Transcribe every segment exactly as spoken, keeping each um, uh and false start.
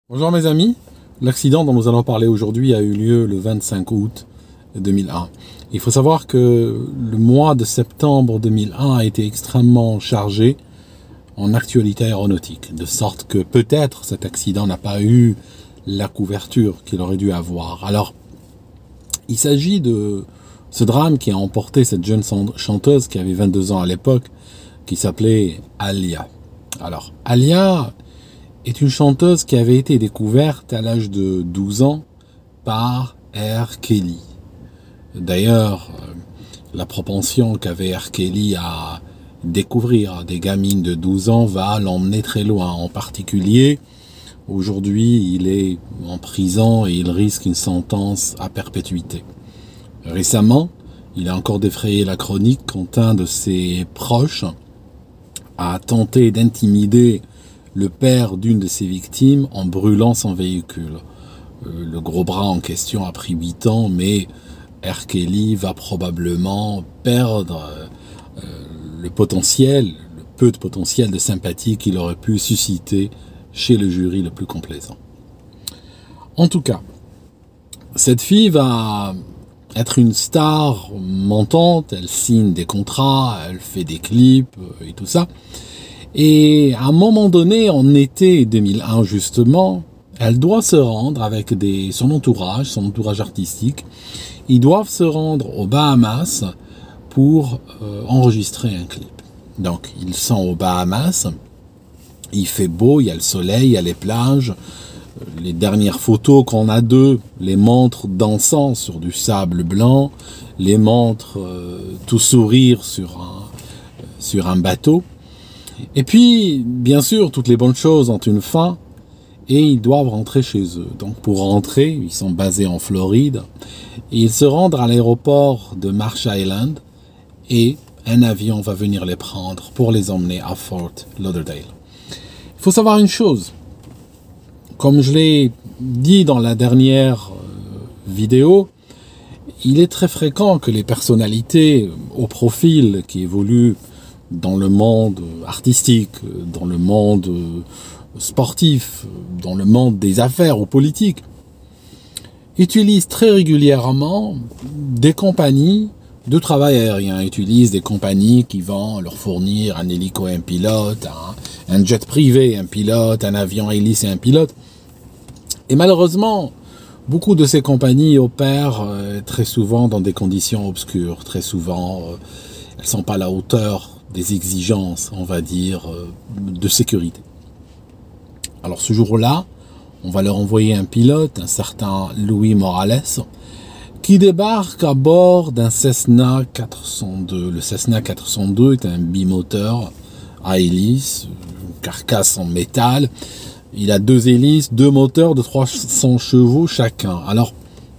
Bonjour mes amis, l'accident dont nous allons parler aujourd'hui a eu lieu le vingt-cinq août deux mille un. Il faut savoir que le mois de septembre deux mille un a été extrêmement chargé en actualité aéronautique, de sorte que peut-être cet accident n'a pas eu la couverture qu'il aurait dû avoir. Alors, il s'agit de ce drame qui a emporté cette jeune chanteuse qui avait vingt-deux ans à l'époque, qui s'appelait Aaliyah. Alors, Aaliyah est une chanteuse qui avait été découverte à l'âge de douze ans par R. Kelly. D'ailleurs, la propension qu'avait R. Kelly à découvrir des gamines de douze ans va l'emmener très loin. En particulier, aujourd'hui, il est en prison et il risque une sentence à perpétuité. Récemment, il a encore défrayé la chronique quand un de ses proches a tenté d'intimider le père d'une de ses victimes en brûlant son véhicule. Euh, le gros bras en question a pris huit ans, mais R. Kelly va probablement perdre euh, le potentiel, le peu de potentiel de sympathie qu'il aurait pu susciter chez le jury le plus complaisant. En tout cas, cette fille va être une star montante, elle signe des contrats, elle fait des clips et tout ça. Et à un moment donné, en été deux mille un justement, elle doit se rendre avec des, son entourage, son entourage artistique. Ils doivent se rendre aux Bahamas pour euh, enregistrer un clip. Donc, ils sont aux Bahamas, il fait beau, il y a le soleil, il y a les plages. Les dernières photos qu'on a d'eux les montrent dansant sur du sable blanc, les montrent euh, tout sourire sur un, sur un bateau. Et puis, bien sûr, toutes les bonnes choses ont une fin et ils doivent rentrer chez eux. Donc pour rentrer, ils sont basés en Floride et ils se rendent à l'aéroport de Marsh Island et un avion va venir les prendre pour les emmener à Fort Lauderdale. Il faut savoir une chose, comme je l'ai dit dans la dernière vidéo, il est très fréquent que les personnalités au profil qui évoluent dans le monde artistique, dans le monde sportif, dans le monde des affaires ou politiques, utilisent très régulièrement des compagnies de travail aérien, utilisent des compagnies qui vont leur fournir un hélico et un pilote, un, un jet privé, un pilote, un avion hélice et un pilote. Et malheureusement, beaucoup de ces compagnies opèrent euh, très souvent dans des conditions obscures, très souvent euh, elles ne sont pas à la hauteur des exigences, on va dire, de sécurité. Alors ce jour-là, on va leur envoyer un pilote, un certain Louis Morales, qui débarque à bord d'un Cessna quatre cent deux. Le Cessna quatre cent deux est un bimoteur à hélice, une carcasse en métal. Il a deux hélices, deux moteurs de trois cents chevaux chacun. Alors,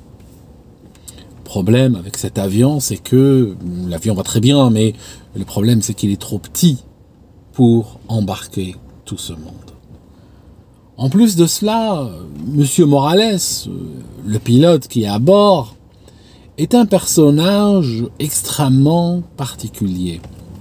le problème avec cet avion, c'est que l'avion va très bien, mais le problème, c'est qu'il est trop petit pour embarquer tout ce monde. En plus de cela, Monsieur Morales, le pilote qui est à bord, est un personnage extrêmement particulier.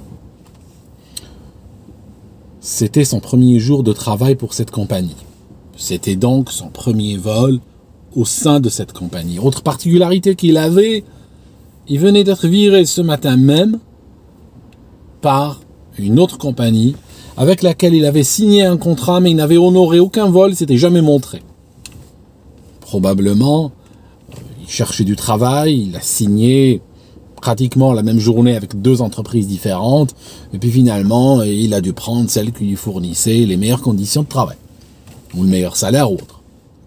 C'était son premier jour de travail pour cette compagnie. C'était donc son premier vol au sein de cette compagnie. Autre particularité qu'il avait, il venait d'être viré ce matin même par une autre compagnie avec laquelle il avait signé un contrat, mais il n'avait honoré aucun vol, il s'était jamais montré. Probablement, il cherchait du travail, il a signé pratiquement la même journée avec deux entreprises différentes, et puis finalement, il a dû prendre celle qui lui fournissait les meilleures conditions de travail, ou le meilleur salaire ou autre.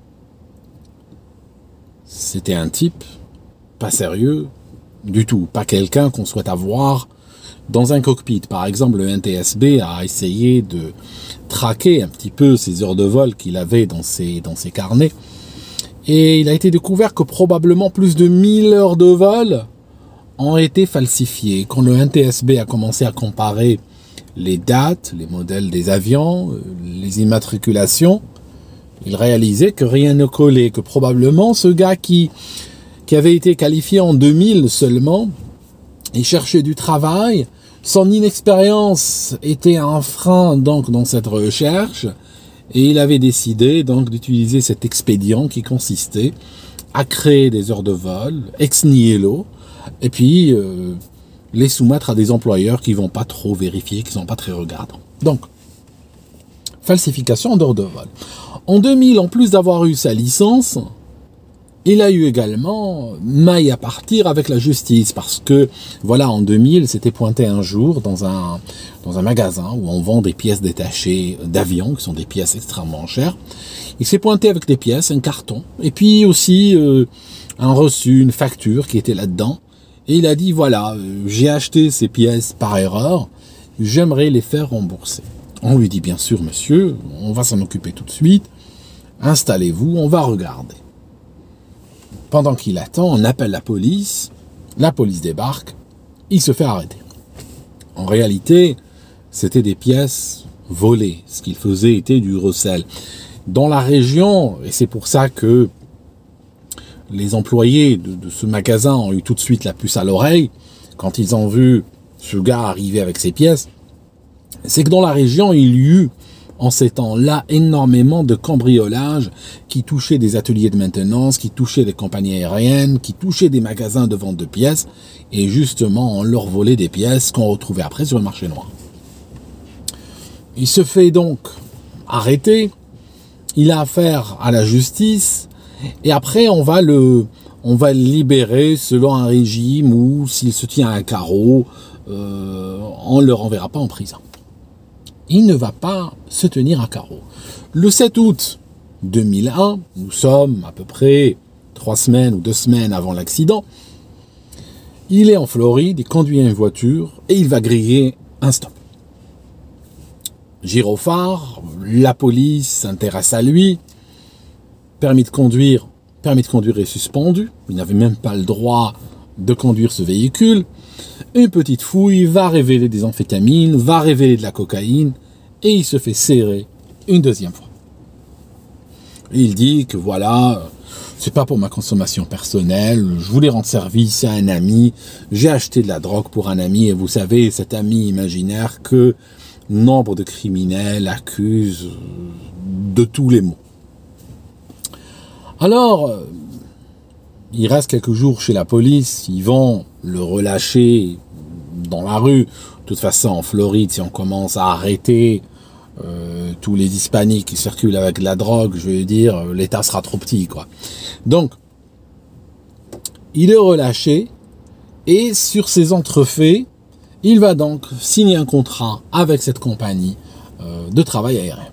C'était un type pas sérieux du tout, pas quelqu'un qu'on souhaite avoir dans un cockpit. Par exemple, le N T S B a essayé de traquer un petit peu ses heures de vol qu'il avait dans ses, dans ses carnets, et il a été découvert que probablement plus de mille heures de vol ont été falsifiées. Quand le N T S B a commencé à comparer les dates, les modèles des avions, les immatriculations, il réalisait que rien ne collait, que probablement ce gars qui, qui avait été qualifié en deux mille seulement, il cherchait du travail, son inexpérience était un frein donc dans cette recherche, Et il avait décidé donc d'utiliser cet expédient qui consistait à créer des heures de vol ex nihilo et puis euh, les soumettre à des employeurs qui ne vont pas trop vérifier, qui ne sont pas très regardants. Donc, falsification d'heures de vol. En deux mille, en plus d'avoir eu sa licence, il a eu également maille à partir avec la justice parce que, voilà, en deux mille, s'était pointé un jour dans un, dans un magasin où on vend des pièces détachées d'avions, qui sont des pièces extrêmement chères. Il s'est pointé avec des pièces, un carton, et puis aussi euh, un reçu, une facture qui était là-dedans. Et il a dit, voilà, euh, j'ai acheté ces pièces par erreur, j'aimerais les faire rembourser. On lui dit, bien sûr, monsieur, on va s'en occuper tout de suite, installez-vous, on va regarder. Pendant qu'il attend, on appelle la police, la police débarque, il se fait arrêter. En réalité, c'était des pièces volées. Ce qu'il faisait était du recel. Dans la région, et c'est pour ça que les employés de, de ce magasin ont eu tout de suite la puce à l'oreille, quand ils ont vu ce gars arriver avec ses pièces, c'est que dans la région, il y eut en ces temps-là énormément de cambriolages qui touchaient des ateliers de maintenance, qui touchaient des compagnies aériennes, qui touchaient des magasins de vente de pièces, et justement on leur volait des pièces qu'on retrouvait après sur le marché noir. Il se fait donc arrêter, il a affaire à la justice, et après on va le, on va le libérer selon un régime où s'il se tient à un carreau, euh, on ne le renverra pas en prison. Il ne va pas se tenir à carreau. Le sept août deux mille un, nous sommes à peu près trois semaines ou deux semaines avant l'accident, il est en Floride, il conduit une voiture et il va griller un stop. Gyrophare, la police s'intéresse à lui, permis de conduire, permis de conduire est suspendu, il n'avait même pas le droit de conduire ce véhicule. Une petite fouille va révéler des amphétamines, va révéler de la cocaïne, et il se fait serrer une deuxième fois. Il dit que voilà, c'est pas pour ma consommation personnelle, je voulais rendre service à un ami, j'ai acheté de la drogue pour un ami, et vous savez, cet ami imaginaire que nombre de criminels accusent de tous les maux. Alors, il reste quelques jours chez la police, ils vont le relâcher dans la rue. De toute façon, en Floride, si on commence à arrêter euh, tous les hispaniques qui circulent avec de la drogue, je veux dire, l'État sera trop petit, quoi. Donc, il est relâché, et sur ces entrefaits, il va donc signer un contrat avec cette compagnie euh, de travail aérien.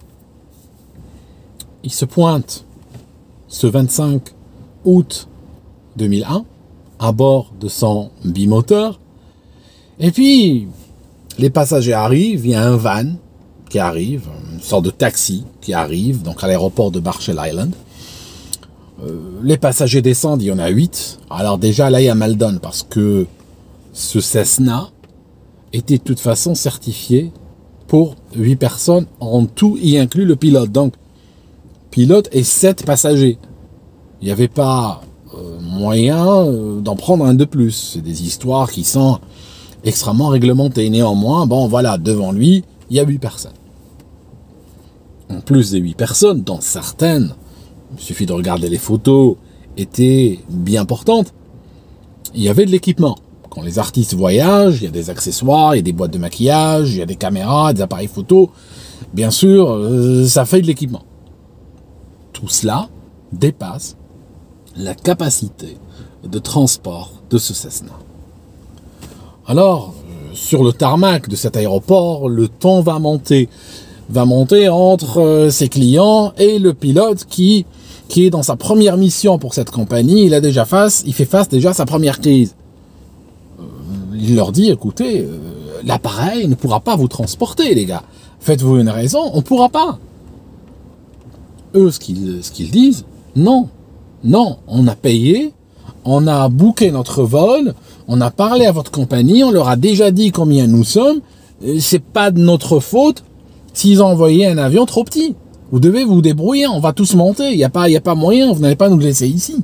Il se pointe ce vingt-cinq août deux mille un à bord de son bimoteur. Et puis, les passagers arrivent, il y a un van qui arrive, une sorte de taxi qui arrive, donc à l'aéroport de Marshall Island. Euh, les passagers descendent, il y en a huit. Alors déjà, là, il y a mal donne, parce que ce Cessna était de toute façon certifié pour huit personnes, en tout, y inclut le pilote. Donc, pilote et sept passagers. Il n'y avait pas euh, moyen euh, d'en prendre un de plus. C'est des histoires qui sont extrêmement réglementées. Néanmoins, bon voilà, devant lui, il y a huit personnes. En plus des huit personnes, dont certaines, il suffit de regarder les photos, étaient bien portantes, il y avait de l'équipement. Quand les artistes voyagent, il y a des accessoires, il y a des boîtes de maquillage, il y a des caméras, des appareils photo. Bien sûr, euh, ça fait de l'équipement. Tout cela dépasse la capacité de transport de ce Cessna. Alors, euh, sur le tarmac de cet aéroport, le ton va monter. Va monter entre euh, ses clients et le pilote qui, qui est dans sa première mission pour cette compagnie. Il a déjà face, il fait face déjà à sa première crise. Euh, il leur dit, écoutez, euh, l'appareil ne pourra pas vous transporter, les gars. Faites-vous une raison, on ne pourra pas. Eux, ce qu'ils ce qu'ils disent, non, non, on a payé, on a booké notre vol, on a parlé à votre compagnie, on leur a déjà dit combien nous sommes, c'est pas de notre faute s'ils ont envoyé un avion trop petit. Vous devez vous débrouiller, on va tous monter, il n'y a pas, il y a pas moyen, vous n'allez pas nous laisser ici.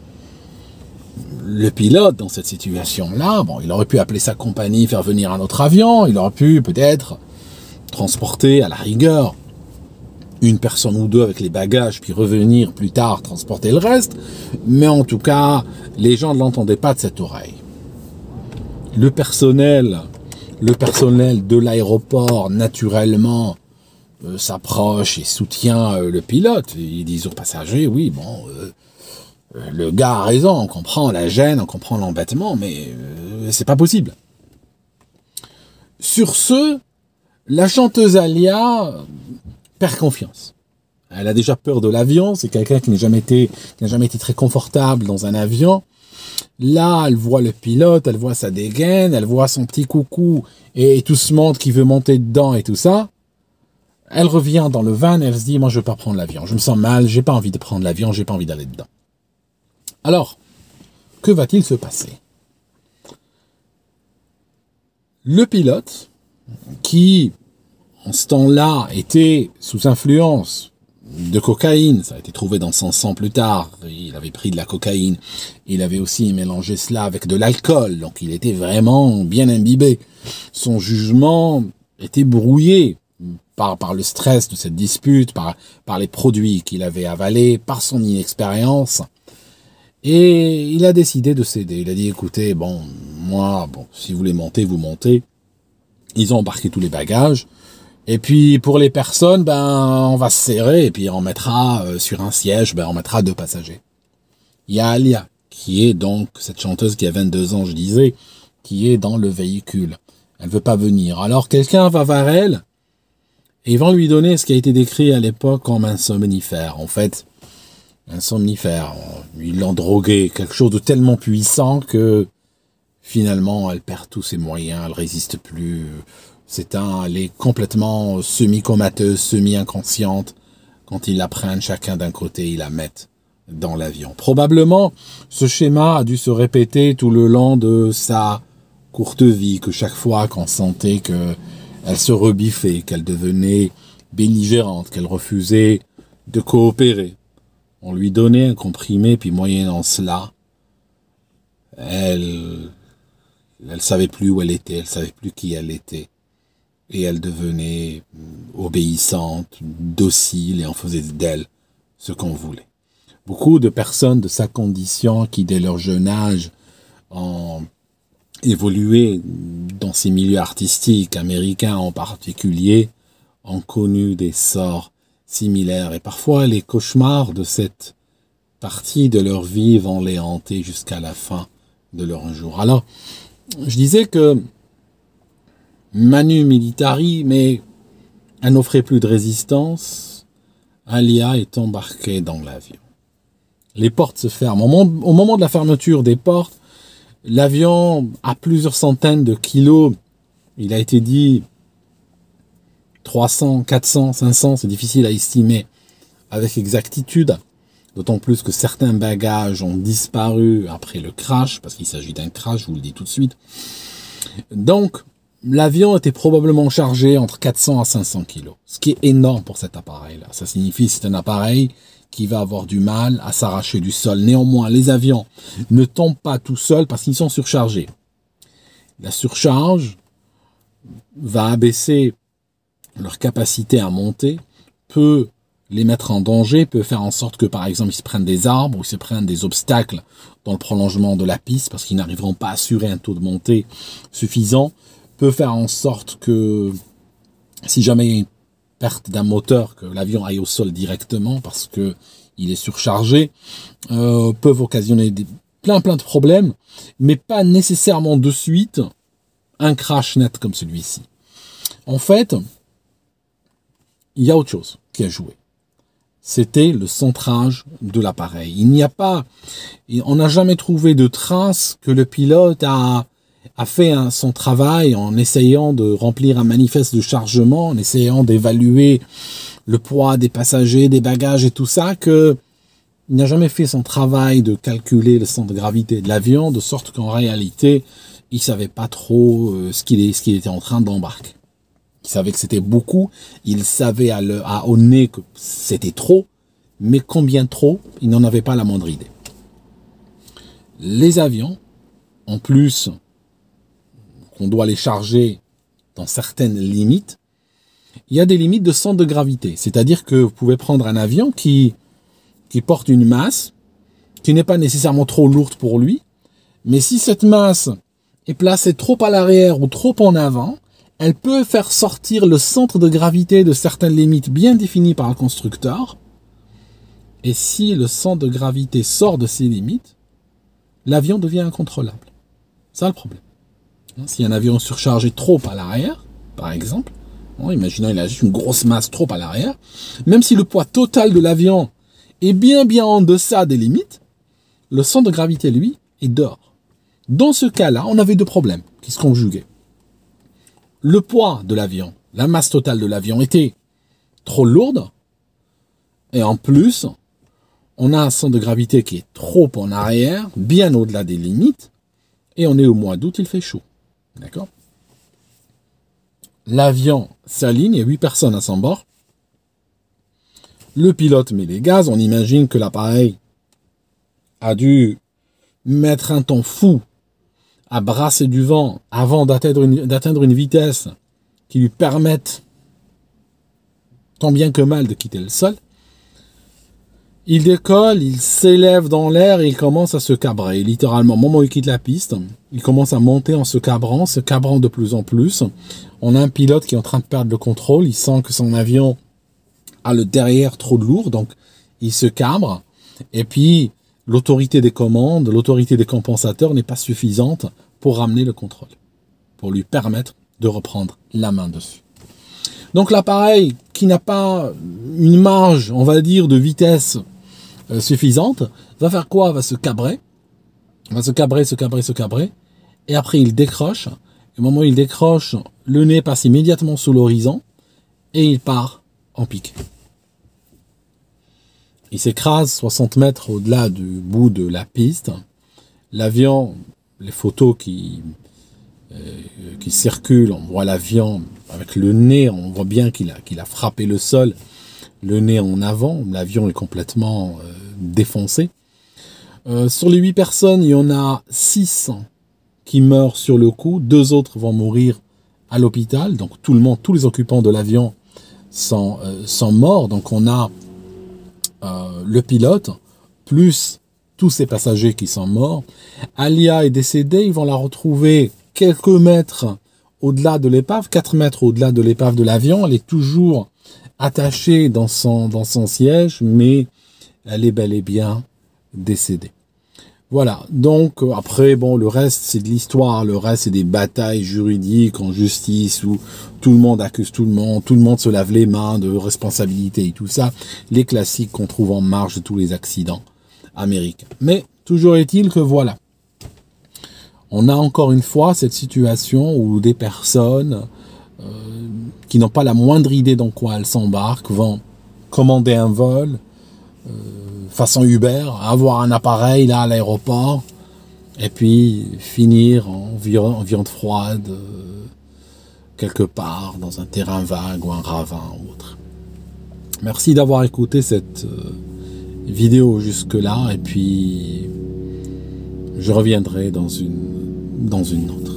Le pilote, dans cette situation-là, bon, il aurait pu appeler sa compagnie, faire venir un autre avion, il aurait pu peut-être transporter à la rigueur une personne ou deux avec les bagages, puis revenir plus tard, transporter le reste. Mais en tout cas, les gens ne l'entendaient pas de cette oreille. Le personnel, le personnel de l'aéroport, naturellement, euh, s'approche et soutient euh, le pilote. Ils disent aux passagers, oui, bon, euh, euh, le gars a raison, on comprend la gêne, on comprend l'embêtement, mais euh, c'est pas possible. Sur ce, la chanteuse Alia perd confiance. Elle a déjà peur de l'avion, c'est quelqu'un qui n'a jamais été, qui n'a jamais été très confortable dans un avion. Là, elle voit le pilote, elle voit sa dégaine, elle voit son petit coucou et tout ce monde qui veut monter dedans et tout ça. Elle revient dans le van, elle se dit, moi je veux pas prendre l'avion, je me sens mal, j'ai pas envie de prendre l'avion, j'ai pas envie d'aller dedans. Alors, que va-t-il se passer? Le pilote, qui en ce temps-là était sous influence de cocaïne, ça a été trouvé dans son sang plus tard, il avait pris de la cocaïne, il avait aussi mélangé cela avec de l'alcool, donc il était vraiment bien imbibé. Son jugement était brouillé par, par le stress de cette dispute, par, par les produits qu'il avait avalés, par son inexpérience, et il a décidé de céder. Il a dit, écoutez, bon, moi, bon, si vous voulez monter, vous montez. Ils ont embarqué tous les bagages. Et puis, pour les personnes, ben, on va se serrer et puis on mettra euh, sur un siège, ben, on mettra deux passagers. Il y a Alia, qui est donc cette chanteuse qui a vingt-deux ans, je disais, qui est dans le véhicule. Elle veut pas venir. Alors, quelqu'un va vers elle et ils vont lui donner ce qui a été décrit à l'époque comme un somnifère. En fait, un somnifère, ils l'ont drogué, quelque chose de tellement puissant que finalement, elle perd tous ses moyens, elle résiste plus. C'est un, elle est complètement semi-comateuse, semi-inconsciente. Quand ils la prennent chacun d'un côté, ils la mettent dans l'avion. Probablement, ce schéma a dû se répéter tout le long de sa courte vie, que chaque fois qu'on sentait qu'elle se rebiffait, qu'elle devenait belligérante, qu'elle refusait de coopérer, on lui donnait un comprimé, puis moyennant cela, elle elle savait plus où elle était, elle savait plus qui elle était. Et elle devenait obéissante, docile, et on faisait d'elle ce qu'on voulait. Beaucoup de personnes de sa condition qui, dès leur jeune âge, ont évolué dans ces milieux artistiques, américains en particulier, ont connu des sorts similaires. Et parfois, les cauchemars de cette partie de leur vie vont les hanter jusqu'à la fin de leur jour. Alors, je disais que Manu Militari, mais elle n'offrait plus de résistance. Alia est embarquée dans l'avion. Les portes se ferment. Au moment, au moment de la fermeture des portes, l'avion a plusieurs centaines de kilos. Il a été dit trois cents, quatre cents, cinq cents, c'est difficile à estimer avec exactitude. D'autant plus que certains bagages ont disparu après le crash, parce qu'il s'agit d'un crash, je vous le dis tout de suite. Donc, l'avion était probablement chargé entre quatre cents à cinq cents kilos, ce qui est énorme pour cet appareil-là. Ça signifie que c'est un appareil qui va avoir du mal à s'arracher du sol. Néanmoins, les avions ne tombent pas tout seuls parce qu'ils sont surchargés. La surcharge va abaisser leur capacité à monter, peut les mettre en danger, peut faire en sorte que, par exemple, ils se prennent des arbres ou ils se prennent des obstacles dans le prolongement de la piste parce qu'ils n'arriveront pas à assurer un taux de montée suffisant, peut faire en sorte que, si jamais il y a une perte d'un moteur, que l'avion aille au sol directement parce que il est surchargé, euh, peuvent occasionner des, plein plein de problèmes, mais pas nécessairement de suite un crash net comme celui-ci. En fait, il y a autre chose qui a joué. C'était le centrage de l'appareil. Il n'y a pas, on n'a jamais trouvé de trace que le pilote a, a fait un, son travail en essayant de remplir un manifeste de chargement, en essayant d'évaluer le poids des passagers, des bagages et tout ça, que il n'a jamais fait son travail de calculer le centre de gravité de l'avion, de sorte qu'en réalité, il savait pas trop ce qu'il ce qu'il était en train d'embarquer. Il savait que c'était beaucoup, il savait à, le, à au nez que c'était trop, mais combien trop, il n'en avait pas la moindre idée. Les avions, en plus, qu'on doit les charger dans certaines limites, il y a des limites de centre de gravité. C'est-à-dire que vous pouvez prendre un avion qui, qui porte une masse, qui n'est pas nécessairement trop lourde pour lui, mais si cette masse est placée trop à l'arrière ou trop en avant, elle peut faire sortir le centre de gravité de certaines limites bien définies par le constructeur. Et si le centre de gravité sort de ces limites, l'avion devient incontrôlable. C'est ça le problème. Si un avion est surchargé trop à l'arrière, par exemple, bon, imaginons il a juste une grosse masse trop à l'arrière, même si le poids total de l'avion est bien bien en deçà des limites, le centre de gravité, lui, est dehors. Dans ce cas-là, on avait deux problèmes qui se conjuguaient. Le poids de l'avion, la masse totale de l'avion était trop lourde, et en plus, on a un centre de gravité qui est trop en arrière, bien au-delà des limites, et on est au mois d'août, il fait chaud. D'accord? L'avion s'aligne, il y a huit personnes à son bord. Le pilote met les gaz, on imagine que l'appareil a dû mettre un temps fou à brasser du vent avant d'atteindre une, d'atteindre une vitesse qui lui permette tant bien que mal de quitter le sol. Il décolle, il s'élève dans l'air et il commence à se cabrer. Littéralement, au moment où il quitte la piste, il commence à monter en se cabrant, se cabrant de plus en plus. On a un pilote qui est en train de perdre le contrôle. Il sent que son avion a le derrière trop lourd, donc il se cabre. Et puis, l'autorité des commandes, l'autorité des compensateurs n'est pas suffisante pour ramener le contrôle, pour lui permettre de reprendre la main dessus. Donc l'appareil qui n'a pas une marge, on va dire, de vitesse euh, suffisante, va faire quoi? Va se cabrer, va se cabrer, se cabrer, se cabrer, et après il décroche. Et au moment où il décroche, le nez passe immédiatement sous l'horizon, et il part en pique. Il s'écrase soixante mètres au-delà du bout de la piste. L'avion, les photos qui, euh, qui circulent, on voit l'avion avec le nez, on voit bien qu'il a, qu'il a frappé le sol, le nez en avant. L'avion est complètement euh, défoncé. Euh, sur les huit personnes, il y en a six qui meurent sur le coup. Deux autres vont mourir à l'hôpital. Donc tout le monde, tous les occupants de l'avion sont, euh, sont morts. Donc on a Euh, le pilote, plus tous ces passagers qui sont morts. Alia est décédée, ils vont la retrouver quelques mètres au-delà de l'épave, quatre mètres au-delà de l'épave de l'avion. Elle est toujours attachée dans son, dans son siège, mais elle est bel et bien décédée. Voilà, donc après, bon, le reste c'est de l'histoire, le reste c'est des batailles juridiques en justice où tout le monde accuse tout le monde, tout le monde se lave les mains de responsabilité et tout ça, les classiques qu'on trouve en marge de tous les accidents américains. Mais toujours est-il que voilà, on a encore une fois cette situation où des personnes euh, qui n'ont pas la moindre idée dans quoi elles s'embarquent vont commander un vol, euh, façon Uber, avoir un appareil là à l'aéroport et puis finir en, viande, en viande froide euh, quelque part dans un terrain vague ou un ravin ou autre. Merci d'avoir écouté cette euh, vidéo jusque là et puis je reviendrai dans une, dans une autre.